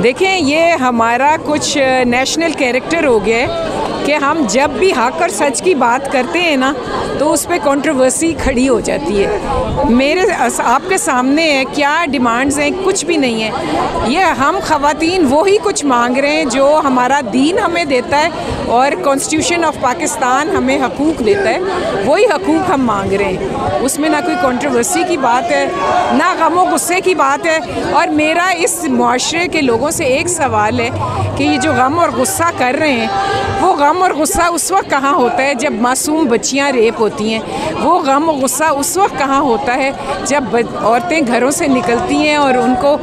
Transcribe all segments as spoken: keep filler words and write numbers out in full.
देखें, ये हमारा कुछ नेशनल कैरेक्टर हो गया है कि हम जब भी हक और सच की बात करते हैं ना तो उस पर कंट्रोवर्सी खड़ी हो जाती है। मेरे आपके सामने है क्या डिमांड्स हैं, कुछ भी नहीं है। ये हम ख़वातीन वो ही कुछ मांग रहे हैं जो हमारा दीन हमें देता है और कॉन्स्टिट्यूशन ऑफ पाकिस्तान हमें हकूक़ देता है, वही हकूक़ हम मांग रहे हैं। उसमें ना कोई कंट्रोवर्सी की बात है, ना गम गुस्से की बात है। और मेरा इस मुआशरे के लोगों से एक सवाल है कि ये जो गम और गुस्सा कर रहे हैं, वो गम और गुस्सा उस वक्त कहाँ होता है जब मासूम बच्चियाँ रेप होती हैं। वो गम और गुस्सा उस वक्त कहाँ होता है जब औरतें घरों से निकलती हैं और उनको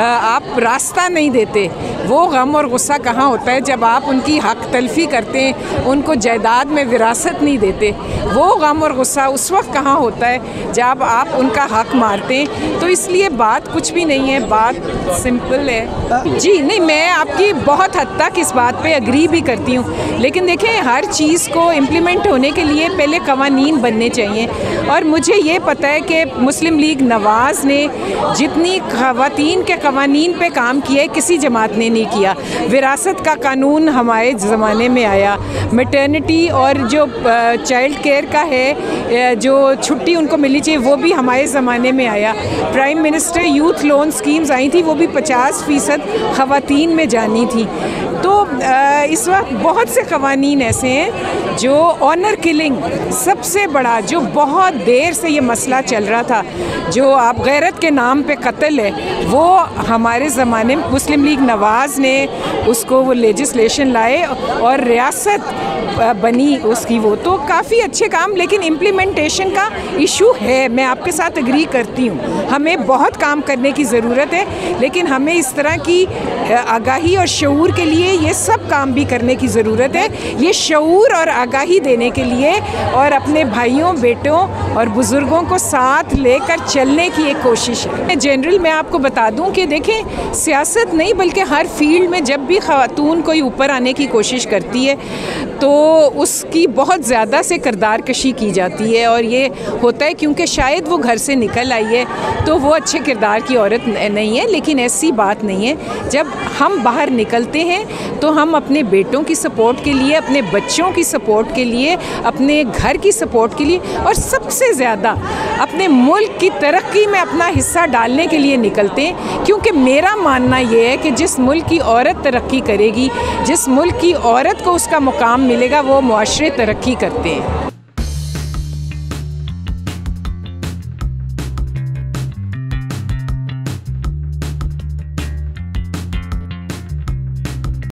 आप रास्ता नहीं देते। वो गम और गुस्सा कहाँ होता है जब आप उनकी हक तलफी करते हैं, उनको जायदाद में विरासत नहीं देते। वो गम और गुस्सा उस वक्त कहाँ होता है जब आप उनका हक मारते हैं। तो इसलिए बात कुछ भी नहीं है, बात सिंपल है। जी नहीं, मैं आपकी बहुत हद तक इस बात पे एग्री भी करती हूँ, लेकिन देखें हर चीज़ को इम्प्लीमेंट होने के लिए पहले कवानीन बनने चाहिए। और मुझे ये पता है कि मुस्लिम लीग नवाज़ ने जितनी खवातीन के कवानीन पे काम किया है किसी जमात ने नहीं किया। विरासत का कानून हमारे ज़माने में आया, मैटरनिटी और जो चाइल्ड केयर का है जो छुट्टी उनको मिलनी चाहिए वो भी हमारे ज़माने में आया। Prime minister youth loan schemes आई थी, वो भी पचास फ़ीसद ख़वातीन में जानी थी। तो इस वक्त बहुत से क़वानीन ऐसे हैं जो ऑनर किलिंग सबसे बड़ा, जो बहुत देर से ये मसला चल रहा था, जो आप गैरत के नाम पे कत्ल है, वो हमारे ज़माने में मुस्लिम लीग नवाज़ ने उसको वो लेजिस्लेशन लाए और रियासत बनी उसकी। वो तो काफ़ी अच्छे काम, लेकिन इम्प्लीमेंटेशन का इशू है। मैं आपके साथ एग्री करती हूँ, हमें बहुत काम करने की ज़रूरत है, लेकिन हमें इस तरह की आगाही और शऊर के लिए ये सब काम भी करने की ज़रूरत है। ये शऊर और आगाही देने के लिए और अपने भाइयों, बेटों और बुज़ुर्गों को साथ लेकर चलने की एक कोशिश है। जनरल मैं आपको बता दूं कि देखें, सियासत नहीं बल्कि हर फील्ड में जब भी ख़वातून कोई ऊपर आने की कोशिश करती है तो उसकी बहुत ज़्यादा से किरदार कशी की जाती है। और ये होता है क्योंकि शायद वो घर से निकल आई है तो वो अच्छे किरदार की औरत नहीं है, लेकिन ऐसी बात नहीं है। जब हम बाहर निकलते हैं तो हम अपने बेटों की सपोर्ट के लिए, अपने बच्चों की सपोर्ट के लिए, अपने घर की सपोर्ट के लिए और सबसे ज़्यादा अपने मुल्क की तरक्की में अपना हिस्सा डालने के लिए निकलते हैं। क्योंकि मेरा मानना ये है कि जिस मुल्क की औरत तरक्की करेगी, जिस मुल्क की औरत को उसका मुकाम मिलेगा, वो मुआशरे तरक्की करते हैं।